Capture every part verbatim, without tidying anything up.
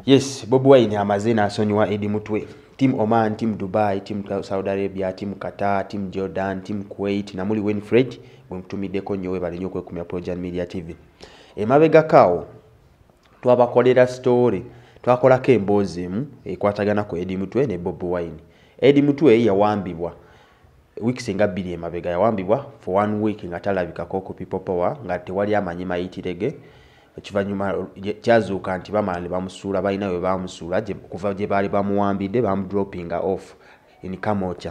Yes, Bobiwine amaze n'asonyiwa Eddy Mutwe. Team Oman, Team Dubai, Team Saudi Arabia, Team Qatar, Team Jordan, Team Kuwait, namuli Winfred, bwemutumiddeko nnyo webale nnyo okwekumya Projourn Media T V. Emabega kawo twabakolera story, twakolako emboozi emu ekwatagana ku Eddy Mutwe ne Bobiwine. Eddy Mutwe yawambibwa weeks nga bbiri emabega, yawambibwa for one week nga talabikako ku People Power nga tewali amanyi mayitirege. Ekivanyuma kyazuuka nti bamala bamusuula balina we bamusuula kuva gye baali bamuwambidde bamudroppinga off in Kamocha.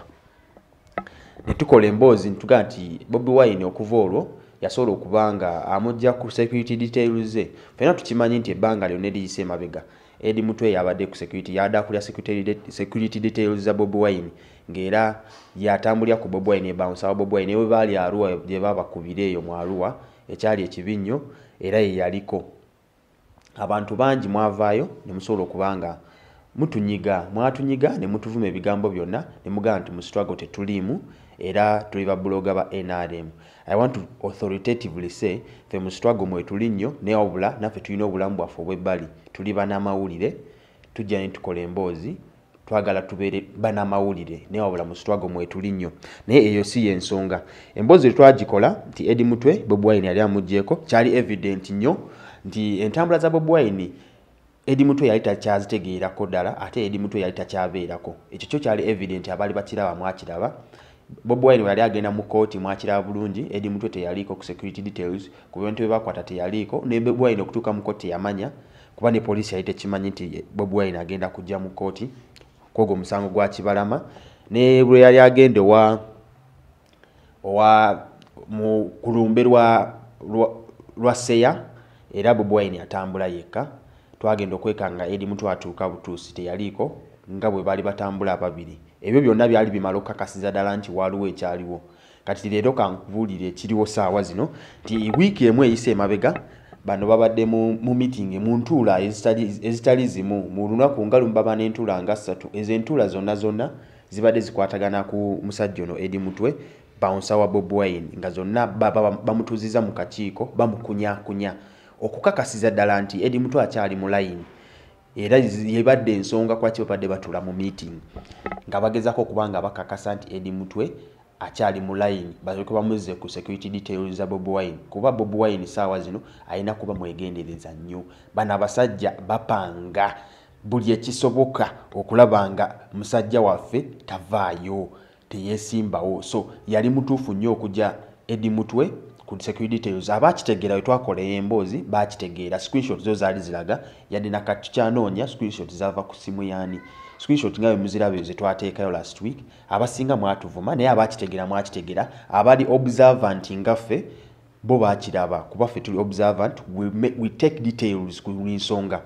Ne tukola emboozi ntuga nti Bobiwine okuva olwo yasobola okubanga amujja ku security details ze. Fena tukimanyi nti ebbanga lyonna eriyise emabega Eddy Mutwe yabadde ku security yada kulya security details za Bobiwine ng'era yatambulya ku Bobiwine bounce Bobiwine we baali Arua gye babakubira eyo mu Arua ekyali ekibinnyo era ye yaliko. Abantu bangi mwavaayo ne musobola okubanga mutunyiga mwatunyiga ne mutuvuma ebigambo byonna ne mugamba nti mu struggle tetuliimu era tuli ba bloga ba N R M. I want to authoritatively say fe mu struggle mwe tuli nnyo ne obula naffe tulina obulamu bwaffe obw'ebbali tuli banamawulire tujja ne tukola emboozi twagala tubeere banamawulire ne obula mu struggle mwe tuli nnyo naye eyo si y'ensonga. Emboozi twagikola nti Eddy Mutwe Bobiwine yali amuggyeko kyali evident nnyo nti entambula za Bobiwine Eddy Mutwe yali takyazitegeerako ddala ate Eddy Mutwe yali takyabeerako. Ekyo kyo kyali evident abaali bakiraba mwakiraba. Bobiwine yali agenda mu kooti mwakiraba bulungi, Eddy Mutwe teyaliko ku security details ku bintu bye bakwata teyaliko ne Bobiwine okutuuka mu kooti yamanya kuba ne poliisi yali tekimanyi nti Bobiwine agenda kujja mu kooti kwogo omusango gwa Kibalama ne bwe yali agenda wa owa mu kulumbe lwa lwa Seya era Bobiwine atambula yekka. Twagenda okwekanga Eddy Mutwe atuuka butuusi teyaliko nga bwe bali batambula ababiri. Ebyo byonna byali bimala okukakasiza ddala nti waliwo ekyaliwo. Kati leero kankubuulire ekiriwo saawa zino nti wiiki emu eyise emabega bano babadde mu, mu meeting mu ntuula ezitali zimu mu lunaku nga lumu baba n'entuula nga ssatu. Ezo entuula zonna zonna zibadde zikwatagana ku musajja ono Eddy Mutwe bounce wa Bobiwine nga zonna bamutuuziza mu kakiiko bamukunyakunya okukakasiza ddala nti Eddy Mutwe akyali mu line era yebadde ensonga kwaki babadde batula mu meeting nga bagezako okubanga bakakasa nti Eddy Mutwe akyali mu line balyoke bamuzze ku security details za Bobiwine kuba Bobiwine saawa zino alina kuba mwegendereza nnyo. Bano abasajja bapanga buli ekisoboka okulabanga musajja waffe tavaayo teyesimbawo. So yali mutuufu nnyo okujja Eddy Mutwe ku security details abakitegeera we twakola emboozi bakitegeera. Screenshot zo zaali ziraga yadde nakati kyanoonya screenshot zava ku simu yaani screenshot nga muzirabe ze twateekayo last week abasinga mwatuvuma naye abakitegeera mwakitegeera abali observant ngaffe bo bakiraba kuba ffe tuli observant we, make, we take details ku nsonga.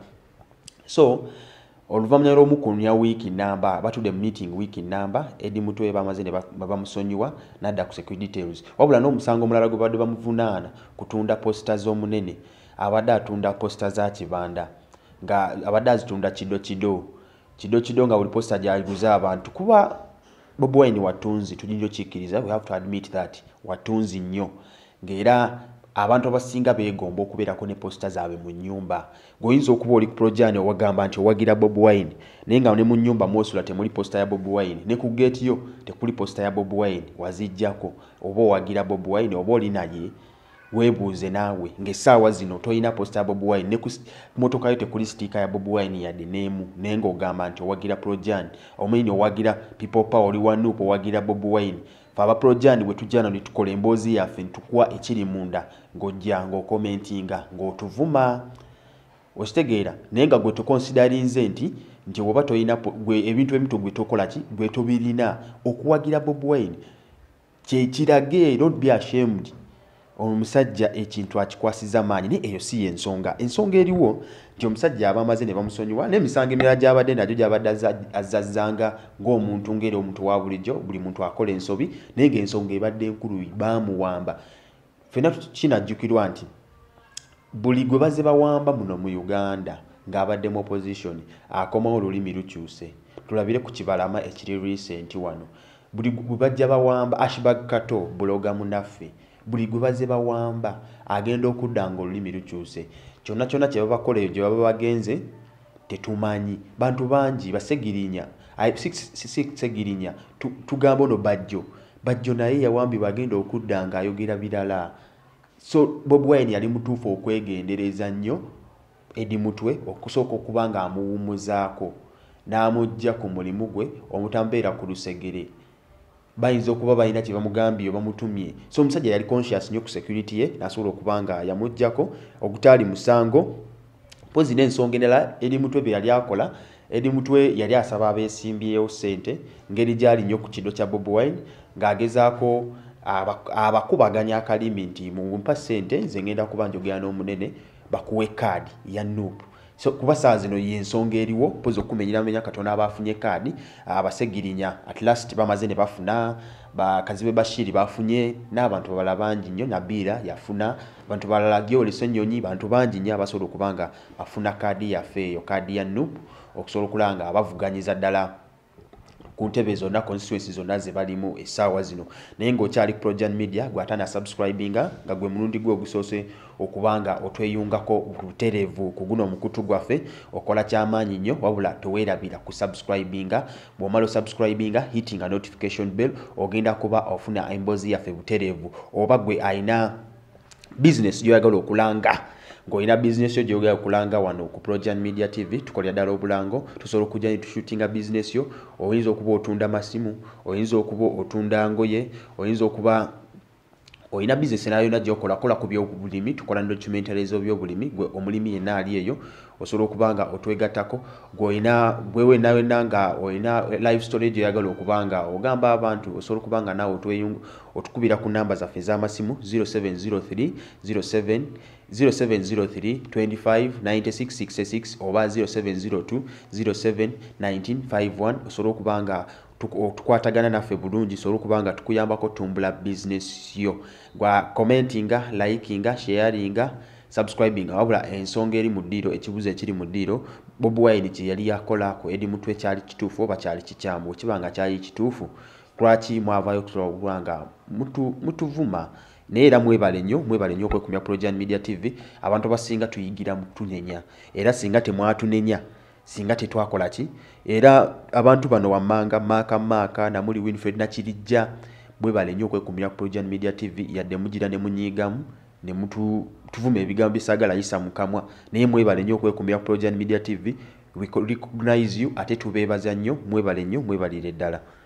So oluvannyuma lw'omukunya week number batudde meeting week number Eddy Mutwe bamaze ne bamusonyiwa nadda ku security details wabula n'omusango omulala gwe badde bamuvunaana kutunda posta z'omunene abadde atunda posta za Kibanda nga abadde azitunda kido kido kido kido nga buli posta gyaliguza abantu kuba Bobiwine watunzi tujinjo kikkiriza we have to admit that watunzi nnyo ng'era abantu abasinga beegomba okubeerako ne posta zaabwe mu nnyumba. Ng'oyinza okuba oli ku Projourn owagamba nti owagira Bobiwine naye nga ne mu nnyumba mwosula temuli posta ya Bobiwine ne ku gate yo tekuli posta ya Bobiwine wazijjako oba owagira Bobiwine oba oli naye weebuuze naawe ng'essaawa zino toyina posta ya Bobiwine ne ku motoka yo tekuli sitiika ya Bobiwine yadde n'emu naye ng'ogamba nti owagira Projourn omanyi owagira People Power oli wanuupu owagira Bobiwine. Faba Projourn bwe tujjana ne tukola emboozi yaffe ntukuwa ekiri munda ng'ojja ng'okomentinga ng'otuvuma okitegeera naye nga gwe tukonsiderinze nti nti oba toyina ebintu ebimu gwe tokola ki gwe tobirina okuwagira Bobiwine kyekirage don't be ashamed. Omusajja ekintu akikwasiza maanyi naye eyo si y'ensonga. Ensonga eriwo nti omusajja aba amaze ne bamusonyiwa n'emisango emirala gy'abadde nagyo gy'abadde azazzanga ng'omuntu ng'era omuntu wa bulijjo buli muntu akola ensobi naye ng'ensonga ebadde enkulu baamuwamba. Ffenna kinajjukirwa nti buli gwe baze bawamba muno mu Uganda ng'abadde mu opposition akomawo olulimi lukyuse. Tulabire ku Kibalama ekiri recent wano buli gwe bajja bawamba Ashbag Kato buloga munaffe buli gwe baze bawamba agenda okudda ng'olulimi lukyuse. Kyonna kyonna kye babakola eyo gye baba bagenze tetumanyi bantu bangi basegirinya ai segirinya tugamba ono bajjo bajjo naye yawambibwa agenda okudda nga ayogera birala. So Bobiwine yali mutuufu okwegendereza nnyo Eddy Mutwe okusooka okuba nga amuwummuzaako n'amujja ku mulimu gwe omutambeera ku lusegere. Bayinza okuba balina kye bamugambye oba bamutumye. So omusajja yali conscious nnyo ku security ye n'asobola okuba nga yamuggyako ogutaali musango. Pozi n'ensonga endala Eddy Mutwe bye yali akola, Eddy Mutwe yali asaba abeesimbyewo ssente ngeri gyali nnyo ku kiddo kya Bobiwine ng'agezaako abakubaganya akalimi nti mumpa ssente nze ngenda kuba njogera n'omunene bakuwe kaadi ya Nuupu. So kuba saa zino y'ensonga eriwo pozi okumenyera Katonda abafunye kaadi abasegirinya at last bamaze ne bafuna bakazibe Bashiri bafunye n'abantu balala bangi nnyo Nabira yafuna abantu balala Gyoli Ssenyonyi bantu bangi nnyo abasobola okubanga bafuna kaadi yaffe eyo kaadi ya Nuupu okusobola okulanga abavuganyiza ddala ku ntebe zonna constituencies zonna ze balimu essaawa zino. Naye ng'okyali ku Projourn Media gw'ataana subscribinga nga gwe mulundi gwe ogusoose okubanga otweyungako butereevu ku guno omukutu gwaffe okola kyamaanyi nnyo wabula toweerabira ku subscribinga. Bw'omala subscribinga hitting a notification bell ogenda kuba ofuna emboozi yaffe butereevu. Oba gwe ayina business gy'oyagala okulanga ng'olina business yo gy'oyagala okulanga wano ku Projourn Media T V tukolera ddala obulango tusobola okujja ne tushootinga business yo. Oyinza okuba otunda masimu, oyinza okuba otunda ngoye, oyinza okuba oyina business nayo yonna gy'okola kola ku by'obulimi tukola documentaries by'obulimi gwe omulimi yenna ali eyo osobola okuba nga otwegattako. Gw'olina gwewe nawe nanga olina live storage oyagala okubanga ogamba abantu osobola okuba nga naawe otweyunga otukubira ku namba zaffe ez'amasimu zero seven zero three zero seven zero seven zero three twenty-five ninety-six sixty-six oba zero seven zero two zero seven nineteen fifty-one osobola okuba nga tukwatagana naffe bulungi sobola okuba nga tukuyambako tumbula business yo. Gwa commentinga, likinga, sharinga, subscribinga wabula ensonga eri mu ddiiro ekibuzo ekiri mu ddiiro Bobiwine kye yali yakola ku Eddy Mutwe kyali kituufu oba kyali kikyamu. Ekibanga kyali kituufu lwaki mwavaayo okusobola nga mutu mutuvuma naye era mwebale nnyo mwebale nnyo okwekumya Projourn Media T V. Abantu abasinga tuyigira mu tunenya era singa temwatunenya singa tetwakola ki era abantu bano wammanga maaka maaka namuli Winfred Nakirijja mwebale nnyo okwekumya Projourn Media T V yadde mugira ne munyiigamu ne mutu tuvuma ebigambo bisagala yisa mu kamwa naye mwebale nnyo okwekumya Projourn Media T V. We recognize you ate tubeebaza nnyo mwebale nnyo mwebalire ddala.